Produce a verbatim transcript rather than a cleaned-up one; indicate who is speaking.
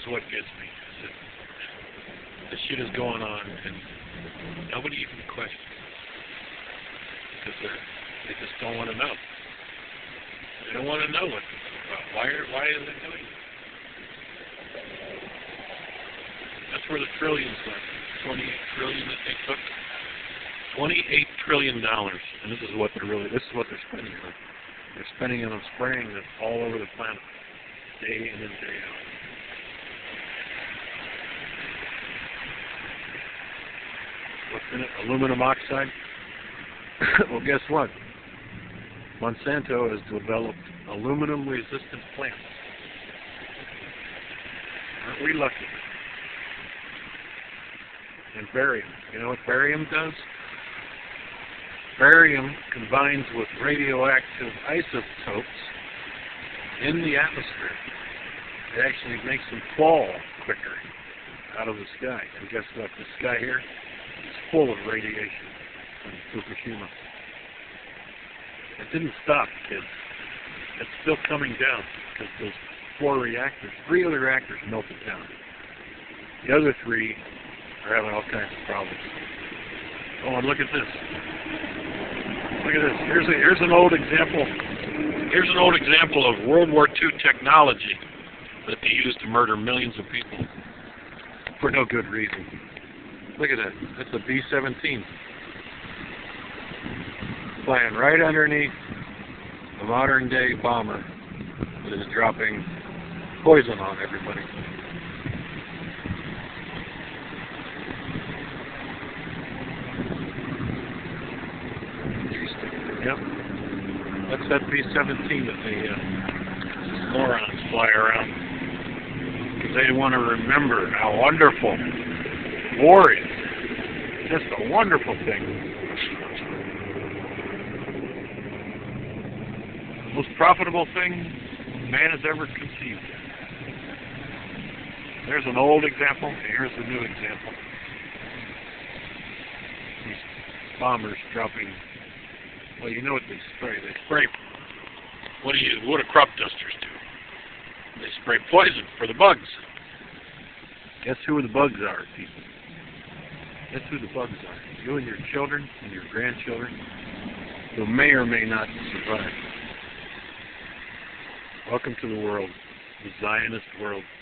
Speaker 1: what gets me. Is that the shit is going on, and nobody even questions because they they just don't want to know. They don't want to know what uh, why are why is it doing it? That's where the trillions went. Twenty-eight trillion that they took. Twenty-eight trillion dollars, and this is what they're really this is what they're spending on. They're spending it on spraying it all over the planet, day in and day out. What's in it? Aluminum oxide? Well, guess what? Monsanto has developed aluminum-resistant plants. Aren't we lucky? And barium. You know what barium does? Barium combines with radioactive isotopes in the atmosphere. It actually makes them fall quicker out of the sky. And guess what? The sky here is full of radiation from Fukushima. It didn't stop, kids. It's still coming down because those four reactors, three other reactors melted down. The other three are having all kinds of problems. Oh, and look at this. Look at this. Here's a, here's an old example. Here's an old example of World War Two technology that they used to murder millions of people for no good reason. Look at that. That's a B seventeen. Flying right underneath a modern day bomber that is dropping poison on everybody. Yep. That's that B seventeen that the uh, morons fly around. Because they want to remember how wonderful war is. Just a wonderful thing. The most profitable thing man has ever conceived. There's an old example, and here's a new example. These bombers dropping. Well, you know what they spray. They spray, what do you, what do crop dusters do? They spray poison for the bugs. Guess who the bugs are, people? Guess who the bugs are? You and your children and your grandchildren who may or may not survive. Welcome to the world, the Zionist world.